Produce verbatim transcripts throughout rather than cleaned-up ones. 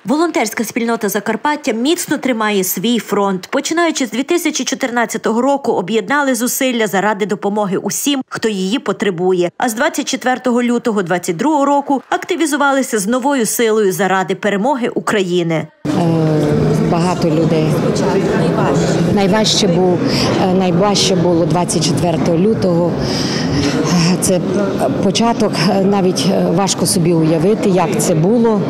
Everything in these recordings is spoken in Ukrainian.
Волонтерська спільнота Закарпаття міцно тримає свій фронт. Починаючи з дві тисячі чотирнадцятого року об'єднали зусилля заради допомоги усім, хто її потребує. А з двадцять четвертого лютого двадцять другого року активізувалися з новою силою заради перемоги України. Багато людей. Найважче було, найважче було двадцять четвертого лютого. Це початок, навіть важко собі уявити, як це було.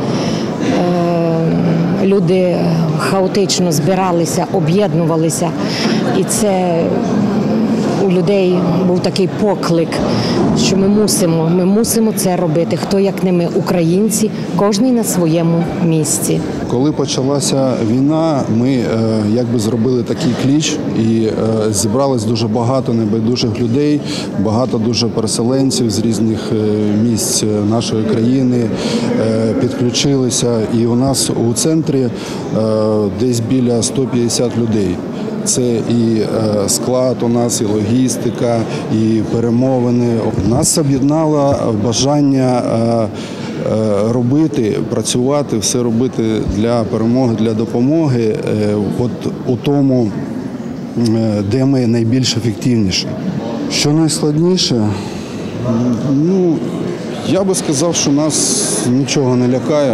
Люди хаотично збиралися, об'єднувалися, і це у людей був такий поклик, що ми мусимо, ми мусимо це робити. Хто як не ми, українці, кожен на своєму місці. Коли почалася війна, ми якби зробили такий клич і зібралось дуже багато небайдужих людей, багато дуже переселенців з різних місць нашої країни підключилися. І у нас у центрі десь біля ста п'ятдесят людей. Це і склад у нас, і логістика, і перемовини. Нас об'єднало бажання робити, працювати, все робити для перемоги, для допомоги, от у тому, де ми найбільш ефективніші. Що найскладніше? Ну, я би сказав, що нас нічого не лякає.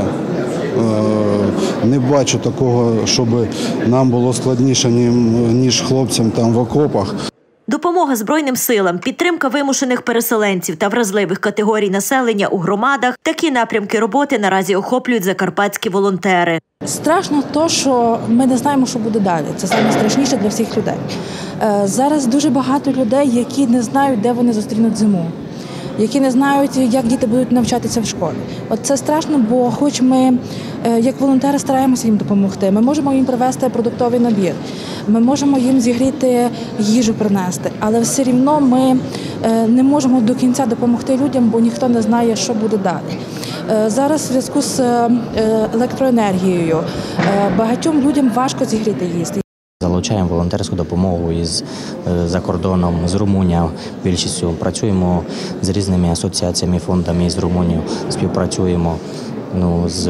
Не бачу такого, щоб нам було складніше, ніж хлопцям там в окопах. Допомога Збройним силам, підтримка вимушених переселенців та вразливих категорій населення у громадах – такі напрямки роботи наразі охоплюють закарпатські волонтери. Страшно те, що ми не знаємо, що буде далі. Це найстрашніше для всіх людей. Зараз дуже багато людей, які не знають, де вони зустрінуть зиму, які не знають, як діти будуть навчатися в школі. От це страшно, бо хоч ми, як волонтери, стараємося їм допомогти, ми можемо їм привезти продуктовий набір, ми можемо їм зігріти їжу принести, але все рівно ми не можемо до кінця допомогти людям, бо ніхто не знає, що буде далі. Зараз в зв'язку з електроенергією багатьом людям важко зігріти їсти. Залучаємо волонтерську допомогу із за кордоном, з Румунією більшістю. Працюємо з різними асоціаціями, фондами з Румунією, співпрацюємо, ну, з,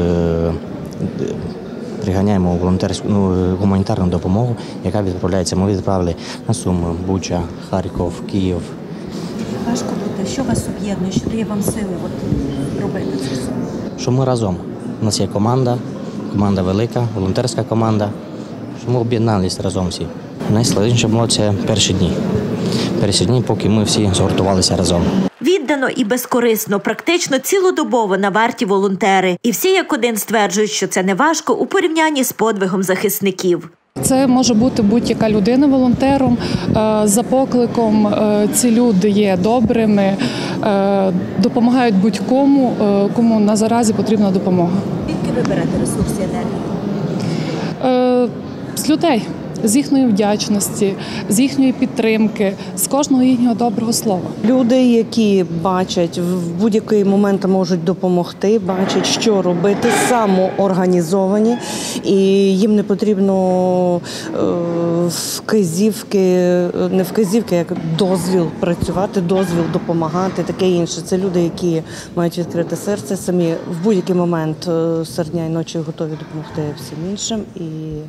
приганяємо волонтерську, ну, гуманітарну допомогу, яка відправляється. Ми відправили на Суми, Буча, Харків, Київ. Важко бути. Що вас об'єднує? Що дає вам сили от, робити це все? Що ми разом. У нас є команда, команда велика, волонтерська команда. Ми об'єдналися разом всі. Найскладніше було це перші дні. Перші дні, поки ми всі згуртувалися разом. Віддано і безкорисно, практично цілодобово на варті волонтери. І всі як один стверджують, що це не важко у порівнянні з подвигом захисників. Це може бути будь-яка людина волонтером. За покликом ці люди є добрими, допомагають будь-кому, кому на заразі потрібна допомога. Звідки ви берете ресурси енергії? З людей, з їхньої вдячності, з їхньої підтримки, з кожного їхнього доброго слова. Люди, які бачать, в будь-який момент можуть допомогти, бачать, що робити, самоорганізовані, і їм не потрібно вказівки, не вказівки, як дозвіл працювати, дозвіл допомагати, таке інше. Це люди, які мають відкрите серце, самі в будь-який момент серед дня і ночі готові допомогти всім іншим. І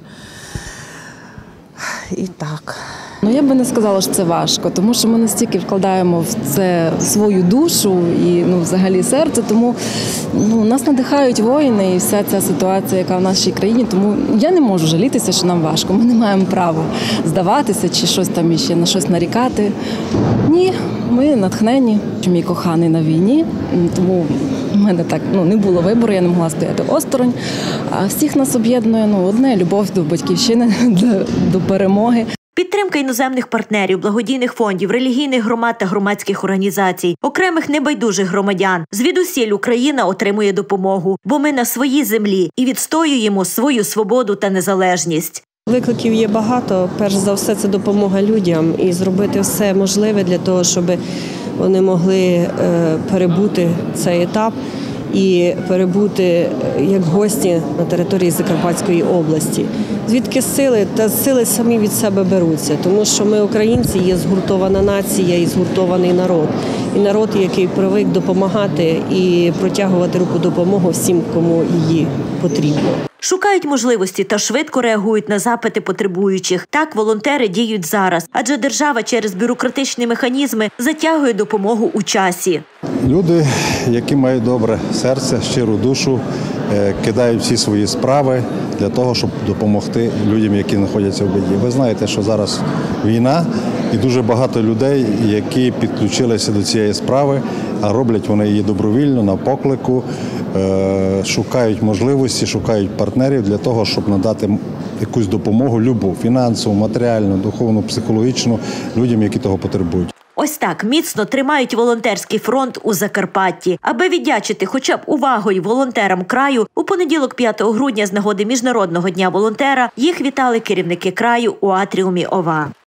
І так. Ну, я би не сказала, що це важко, тому що ми настільки вкладаємо в це свою душу і, ну, взагалі серце, тому, ну, нас надихають воїни і вся ця ситуація, яка в нашій країні, тому я не можу жалітися, що нам важко. Ми не маємо права здаватися чи щось там іще на щось нарікати. Ні, ми натхнені. Мій коханий на війні, тому в мене так, ну, не було вибору, я не могла стояти осторонь. А всіх нас об'єднує, ну, одне – любов до батьківщини, до, до перемоги. Підтримка іноземних партнерів, благодійних фондів, релігійних громад та громадських організацій, окремих небайдужих громадян. Звідусіль Україна отримує допомогу, бо ми на своїй землі і відстоюємо свою свободу та незалежність. Викликів є багато. Перш за все, це допомога людям і зробити все можливе для того, щоб вони могли перебути цей етап і перебути як гості на території Закарпатської області. Звідки сили? Та сили самі від себе беруться, тому що ми, українці, є згуртована нація і згуртований народ. І народ, який привик допомагати і протягувати руку допомоги всім, кому її потрібно. Шукають можливості та швидко реагують на запити потребуючих. Так волонтери діють зараз, адже держава через бюрократичні механізми затягує допомогу у часі. Люди, які мають добре серце, щиру душу, кидають всі свої справи для того, щоб допомогти людям, які знаходяться в біді. Ви знаєте, що зараз війна і дуже багато людей, які підключилися до цієї справи, а роблять вони її добровільно, на поклику, шукають можливості, шукають партнерів для того, щоб надати якусь допомогу, любу, фінансову, матеріальну, духовну, психологічну людям, які того потребують. Ось так міцно тримають волонтерський фронт у Закарпатті. Аби віддячити хоча б увагою волонтерам краю, у понеділок п'ятого грудня з нагоди Міжнародного дня волонтера їх вітали керівники краю у атріумі ОВА.